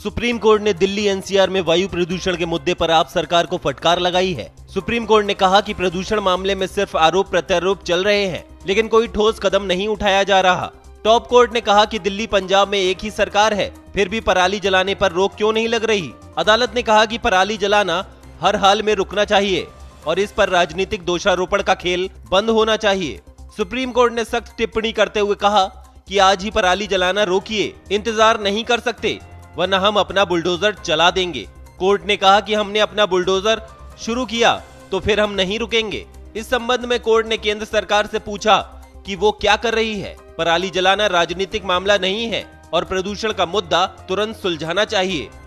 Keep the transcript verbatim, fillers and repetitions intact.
Supreme court ने Delhi NCR में वायु प्रदूषण के मुद्दे पर आप सरकार को फटकार लगाई है। सुप्रीम कोर्ट ने कहा कि प्रदूषण मामले में सिर्फ आरोप प्रत्यारोप चल रहे हैं, लेकिन कोई ठोस कदम नहीं उठाया जा रहा। टॉप कोर्ट ने कहा कि दिल्ली पंजाब में एक ही सरकार है, फिर भी पराली जलाने पर रोक क्यों नहीं लग रही। अदालत ने कहा कि पराली जलाना हर हाल में रुकना चाहिए और इस पर राजनीतिक दोषारोपण का खेल बंद होना चाहिए। सुप्रीम कोर्ट ने सख्त टिप्पणी करते हुए कहा कि आज ही पराली जलाना रोकिए, इंतजार नहीं कर सकते वरना हम अपना बुलडोजर चला देंगे। कोर्ट ने कहा कि हमने अपना बुलडोजर शुरू किया तो फिर हम नहीं रुकेंगे। इस संबंध में कोर्ट ने केंद्र सरकार से पूछा कि वो क्या कर रही है। पराली जलाना राजनीतिक मामला नहीं है और प्रदूषण का मुद्दा तुरंत सुलझाना चाहिए।